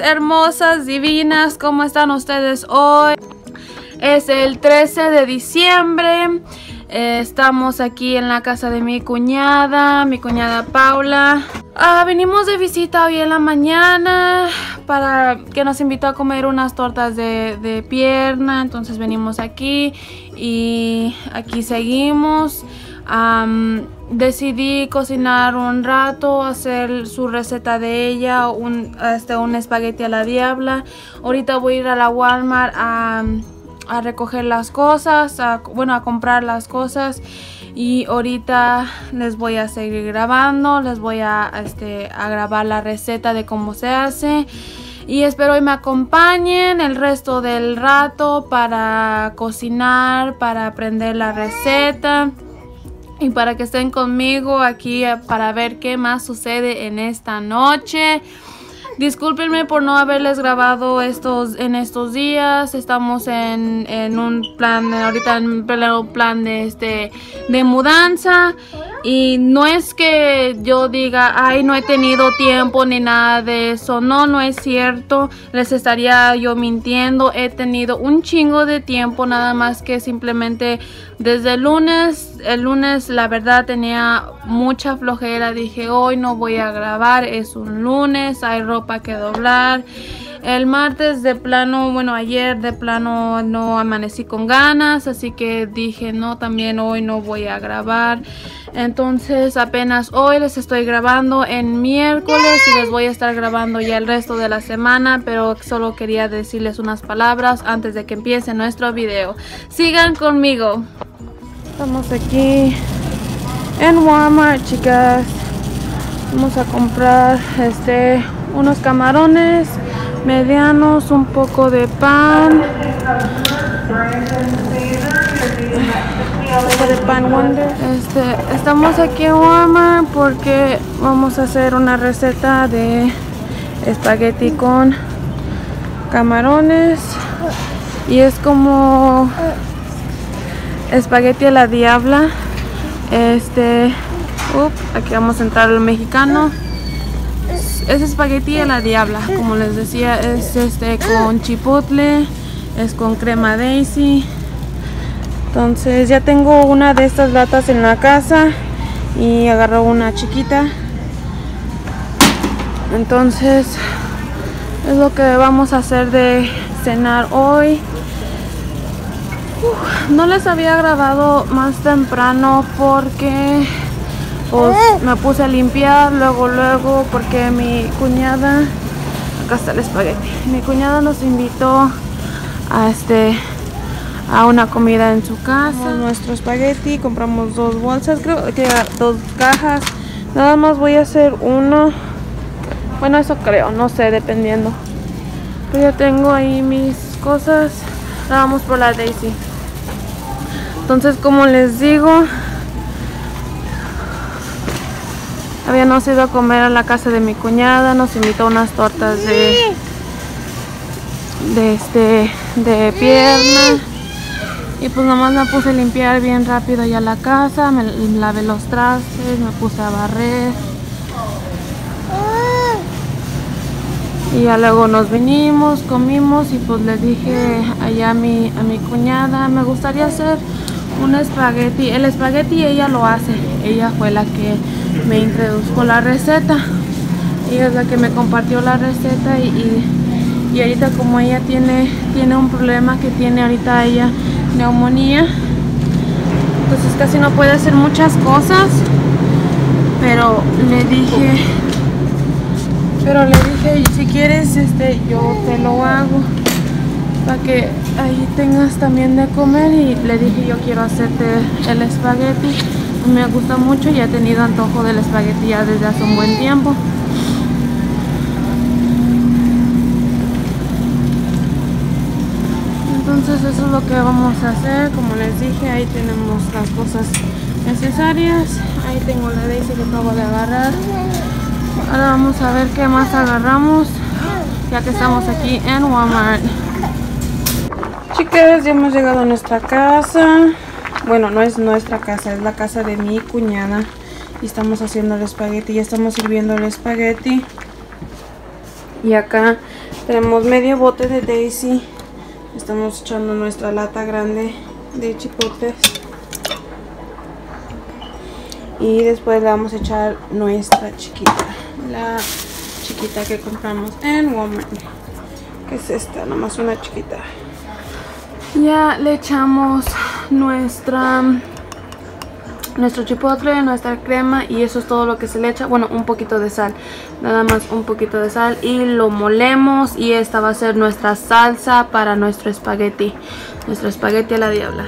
hermosas, divinas, ¿cómo están ustedes hoy? Es el 13 de diciembre. Estamos aquí en la casa de mi cuñada Paula. Venimos de visita hoy en la mañana para que nos invitó a comer unas tortas de pierna. Entonces venimos aquí y aquí seguimos. Decidí cocinar un rato, hacer su receta de ella, un espagueti a la diabla. Ahorita voy a ir a la Walmart a recoger las cosas, a comprar las cosas, y ahorita les voy a seguir grabando, les voy a grabar la receta de cómo se hace. Y espero que me acompañen el resto del rato para cocinar, para aprender la receta y para que estén conmigo aquí para ver qué más sucede en esta noche. Discúlpenme por no haberles grabado en estos días. Estamos en un plan, ahorita en pleno plan de mudanza. Y no es que yo diga, ay, no he tenido tiempo ni nada de eso. No es cierto. Les estaría yo mintiendo. He tenido un chingo de tiempo, nada más que simplemente desde el lunes. El lunes, la verdad, tenía mucha flojera. Dije, hoy no voy a grabar. Es un lunes, hay ropa que doblar. El martes de plano, ayer de plano no amanecí con ganas, así que dije no, también hoy no voy a grabar. Entonces apenas hoy les estoy grabando en miércoles y les voy a estar grabando ya el resto de la semana, pero solo quería decirles unas palabras antes de que empiece nuestro video. Sigan conmigo. Estamos aquí en Walmart, chicas. Vamos a comprar unos camarones medianos, un poco de pan, un poco de pan Wonder. Estamos aquí en Walmart porque vamos a hacer una receta de espagueti con camarones y es como espagueti a la diabla. Aquí vamos a entrar al mexicano. Es espagueti a la diabla, como les decía, es con chipotle, es con crema Daisy. Entonces ya tengo una de estas latas en la casa y agarro una chiquita. Entonces es lo que vamos a hacer de cenar hoy. No les había grabado más temprano porque pues me puse a limpiar luego porque mi cuñada, acá está el espagueti, mi cuñada nos invitó a una comida en su casa. Nuestro espagueti, compramos 2 bolsas, creo que 2 cajas. Nada más voy a hacer uno, eso creo, no sé, dependiendo. Pero ya tengo ahí mis cosas. Ahora vamos por la Daisy. Entonces, como les digo, habíamos ido a comer a la casa de mi cuñada, nos invitó a unas tortas de pierna. Y pues nomás me puse a limpiar bien rápido ya la casa, me lavé los trastes, me puse a barrer. Y ya luego nos vinimos, comimos y pues le dije allá a mi cuñada, me gustaría hacer un espagueti. El espagueti ella lo hace, ella fue la que me introdujo la receta, ella es la que me compartió la receta y ahorita como ella tiene un problema que tiene ahorita ella, neumonía, entonces casi no puede hacer muchas cosas, pero le dije si quieres yo te lo hago para que ahí tengas también de comer. Y le dije, yo quiero hacerte el espagueti, me gusta mucho y he tenido antojo del espagueti ya desde hace un buen tiempo. Entonces eso es lo que vamos a hacer. Como les dije, ahí tenemos las cosas necesarias. Ahí tengo la Daisy que acabo de agarrar. Ahora vamos a ver qué más agarramos, ya que estamos aquí en Walmart. Chicas, ya hemos llegado a nuestra casa. Bueno, no es nuestra casa, es la casa de mi cuñada. Y estamos haciendo el espagueti, ya estamos sirviendo el espagueti. Y acá Tenemos medio bote de Daisy. Estamos echando nuestra lata grande de chipotles. Y después le vamos a echar nuestra chiquita. La chiquita que compramos en Walmart. Que es esta, nomás una chiquita. Ya le echamos nuestro chipotle, nuestra crema y eso es todo lo que se le echa. Bueno, un poquito de sal, nada más un poquito de sal y lo molemos y esta va a ser nuestra salsa para nuestro espagueti a la diabla.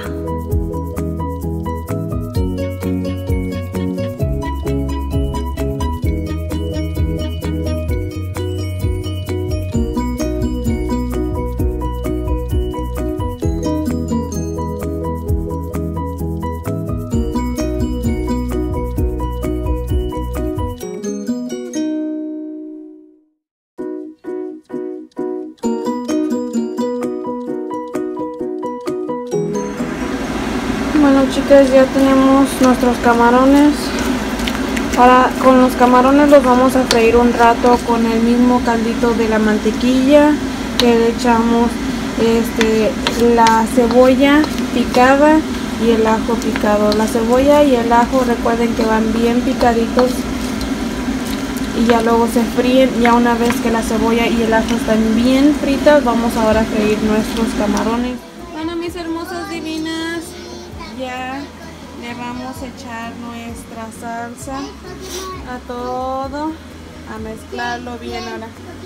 Bueno, chicas, ya tenemos nuestros camarones. Ahora con los camarones los vamos a freír un rato con el mismo caldito de la mantequilla, que le echamos la cebolla picada y el ajo picado. La cebolla y el ajo, recuerden que van bien picaditos y ya luego se fríen. Ya una vez que la cebolla y el ajo están bien fritas, vamos ahora a freír nuestros camarones. Bueno, mis hermosas divinas, ya le vamos a echar nuestra salsa a todo, a mezclarlo bien ahora.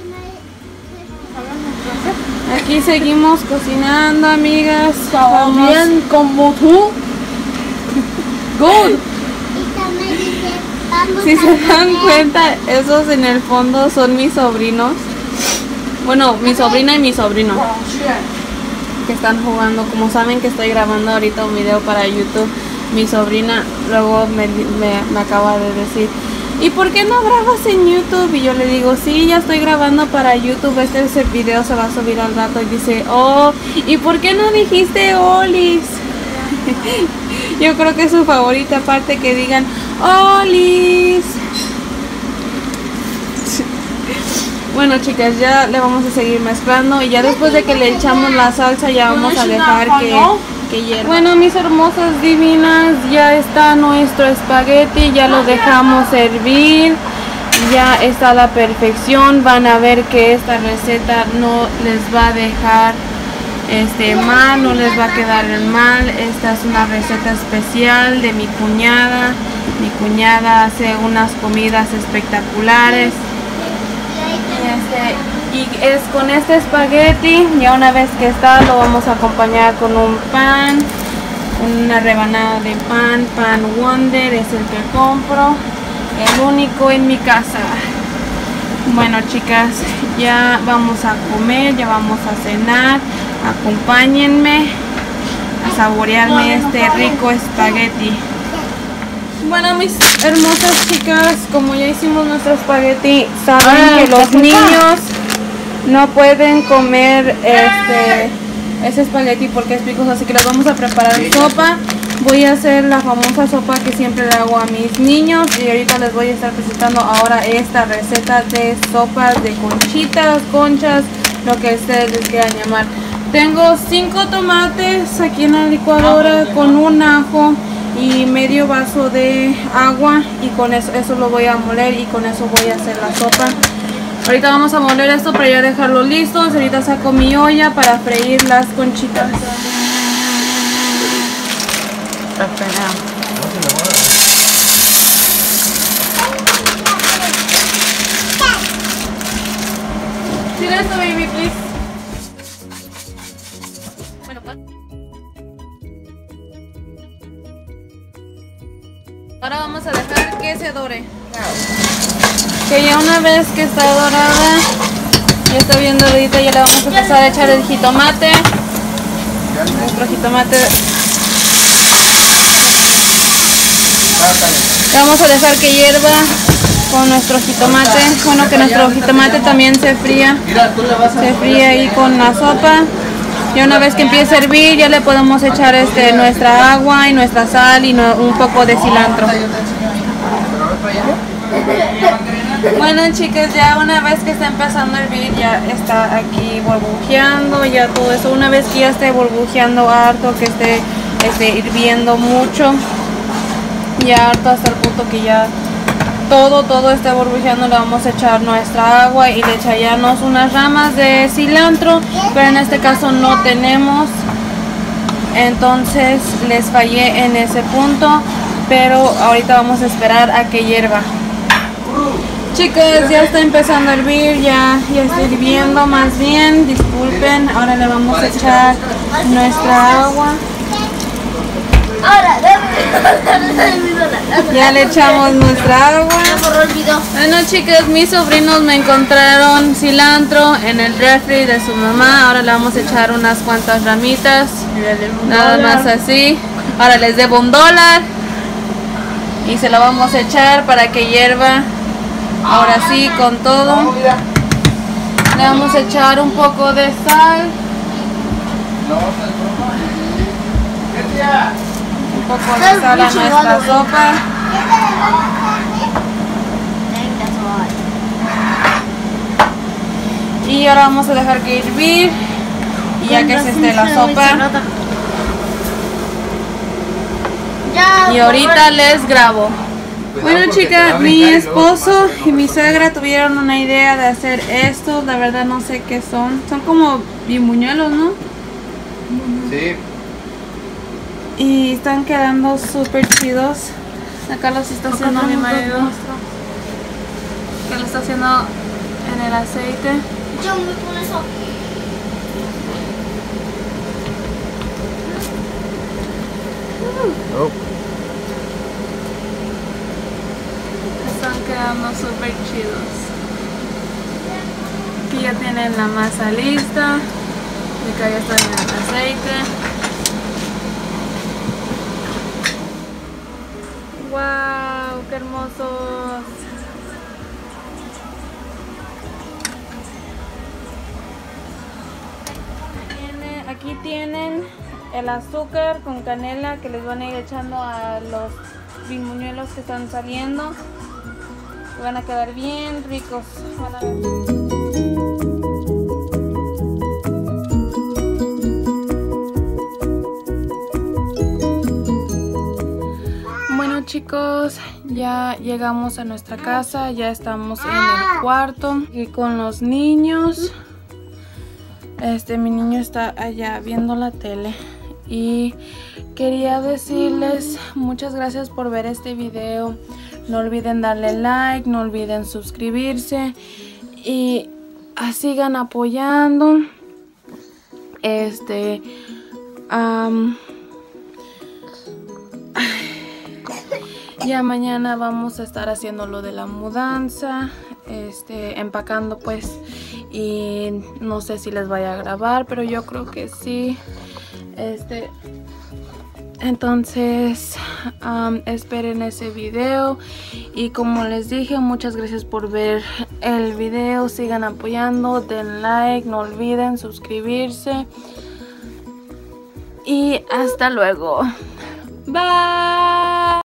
Aquí seguimos cocinando, amigas. Vamos. Bien como tú. Good. Si se dan cuenta, esos en el fondo son mis sobrinos. Bueno, mi sobrina y mi sobrino que están jugando. Como saben que estoy grabando ahorita un video para YouTube, mi sobrina luego me acaba de decir, ¿y por qué no grabas en YouTube? Y yo le digo, sí, ya estoy grabando para YouTube, ese video se va a subir al rato. Y dice, oh, ¿y por qué no dijiste Olis? Yo creo que es su favorita parte, que digan Olis. Bueno, chicas, ya le vamos a seguir mezclando y ya después de que le echamos la salsa ya vamos a dejar que hierva. Bueno, mis hermosas divinas, ya está nuestro espagueti, ya lo dejamos hervir, ya está a la perfección. Van a ver que esta receta no les va a dejar mal, no les va a quedar mal. Esta es una receta especial de mi cuñada. Mi cuñada hace unas comidas espectaculares. Y es con este espagueti. Ya una vez que está, lo vamos a acompañar con un pan, una rebanada de pan Wonder, es el que compro, el único en mi casa. Bueno, chicas, ya vamos a comer, ya vamos a cenar. Acompáñenme a saborearme este rico espagueti. Bueno, mis hermosas chicas, como ya hicimos nuestro espagueti, saben que los niños no pueden comer ese espagueti porque es picoso, así que les vamos a preparar sopa. Voy a hacer la famosa sopa que siempre le hago a mis niños y ahorita les voy a estar presentando ahora esta receta de sopas de conchitas, conchas, lo que ustedes les quieran llamar. Tengo 5 tomates aquí en la licuadora con un ajo y medio vaso de agua, y con eso lo voy a moler y con eso voy a hacer la sopa. Ahorita vamos a moler esto para ya dejarlo listo. Ahorita saco mi olla para freír las conchitas. Tira esto, baby, please. Ahora vamos a dejar que se dore. Que ya una vez que está dorada, ya está bien doradita, ya le vamos a empezar a echar el jitomate. Nuestro jitomate. Le vamos a dejar que hierva con nuestro jitomate. Bueno, que nuestro jitomate también se fría. Se fría ahí con la sopa. Y una vez que empiece a hervir, ya le podemos echar nuestra agua y nuestra sal y un poco de cilantro. Bueno, chicas, ya una vez que está empezando a hervir, ya está aquí burbujeando, ya todo eso. Una vez que ya esté burbujeando harto, que esté hirviendo mucho, ya harto hasta el punto que ya todo está burbujeando, le vamos a echar nuestra agua y le echamos unas ramas de cilantro, pero en este caso no tenemos, entonces les fallé en ese punto, pero ahorita vamos a esperar a que hierva. Chicas, ya está empezando a hervir, ya está hirviendo más bien, disculpen. Ahora le vamos a echar nuestra agua. Ya le echamos nuestra agua. Bueno, chicas, mis sobrinos me encontraron cilantro en el refri de su mamá. Ahora le vamos a echar unas cuantas ramitas, nada más así. Ahora les debo $1 y se lo vamos a echar para que hierva. Ahora sí, con todo. Le vamos a echar un poco de sal. Un poco de sal a nuestra sopa. Y ahora vamos a dejar que hirvir. Y ya que se esté la sopa. Y ahorita les grabo. Bueno, chicas, mi esposo y mi suegra tuvieron una idea de hacer esto. La verdad no sé qué son. Son como bimuñuelos, ¿no? Sí. Y están quedando súper chidos. Acá los está haciendo mi marido. Que lo está haciendo en el aceite. Yo me pongo eso. Oh. Están quedando súper chidos. Aquí ya tienen la masa lista. Y acá ya está en el aceite. ¡Wow! ¡Qué hermosos! Aquí tienen el azúcar con canela que les van a ir echando a los bimuñuelos que están saliendo. Van a quedar bien ricos. Bueno, chicos, ya llegamos a nuestra casa, ya estamos en el cuarto y con los niños. Mi niño está allá viendo la tele y quería decirles muchas gracias por ver este video. No olviden darle like, no olviden suscribirse y sigan apoyando. Ya mañana vamos a estar haciendo lo de la mudanza, empacando pues, y no sé si les vaya a grabar, pero yo creo que sí. Entonces esperen ese video y como les dije, muchas gracias por ver el video. Sigan apoyando, den like, no olviden suscribirse y hasta luego. Bye.